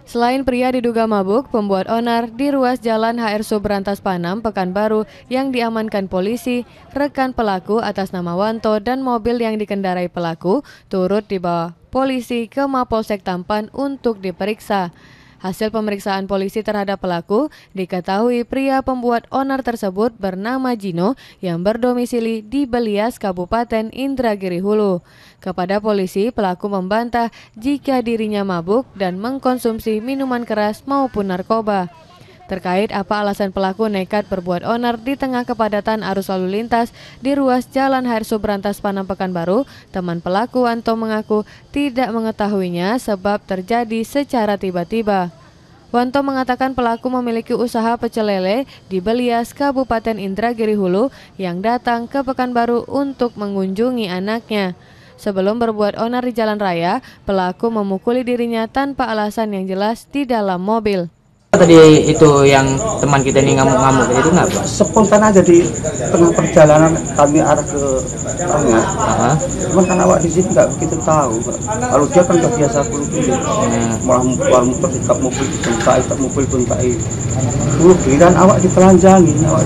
Selain pria diduga mabuk, pembuat onar di ruas Jalan HR Subrantas Panam, Pekanbaru yang diamankan polisi, rekan pelaku atas nama Wanto dan mobil yang dikendarai pelaku turut dibawa polisi ke Mapolsek Tampan untuk diperiksa. Hasil pemeriksaan polisi terhadap pelaku, diketahui pria pembuat onar tersebut bernama Jino yang berdomisili di Belias, Kabupaten Indragiri Hulu. Kepada polisi, pelaku membantah jika dirinya mabuk dan mengkonsumsi minuman keras maupun narkoba. Terkait apa alasan pelaku nekat berbuat onar di tengah kepadatan arus lalu lintas di ruas Jalan HR Subrantas Panam Pekanbaru, teman pelaku Wanto mengaku tidak mengetahuinya sebab terjadi secara tiba-tiba. Wanto mengatakan pelaku memiliki usaha pecel lele di Belias, Kabupaten Indragiri Hulu yang datang ke Pekanbaru untuk mengunjungi anaknya. Sebelum berbuat onar di jalan raya, pelaku memukuli dirinya tanpa alasan yang jelas di dalam mobil. Tadi itu yang teman kita ini ngamuk-ngamuk itu kenapa? Spontan aja di tengah perjalanan kami arah ke tengah. Cuman kan awak di sini nggak begitu tahu. Kalau dia kan udah biasa puluh-puluh. Malah keluar motor sikap mobil bentai, tak mobil bentai. Dulu giliran awak ditelanjangin, awak.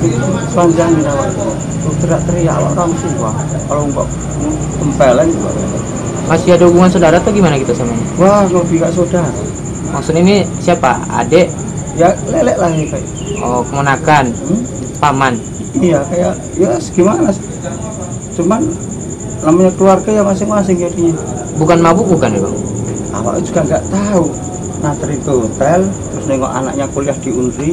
Terus teriak-teriak awak orang tua. Kalau nggak tempeleng juga. Masih ada hubungan saudara atau gimana kita sama ini? Wah, lebih gak saudara. Maksudnya ini siapa? Adik? Ya lelek lah ini kayak. Oh, kemenakan, paman. Iya kayak ya gimana sih. Cuman namanya keluarga ya masing-masing jadinya. Bukan mabuk bukan ya bang? Awak juga nggak tahu. Nah dari hotel terus nengok anaknya kuliah di Unri.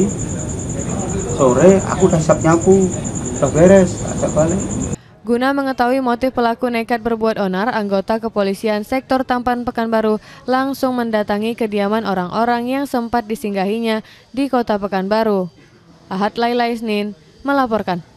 Sore aku udah siap nyapu, udah beres, ajak balik. Guna mengetahui motif pelaku nekat berbuat onar, anggota kepolisian sektor Tampan Pekanbaru langsung mendatangi kediaman orang-orang yang sempat disinggahinya di kota Pekanbaru. Ahad Laila Isnin melaporkan.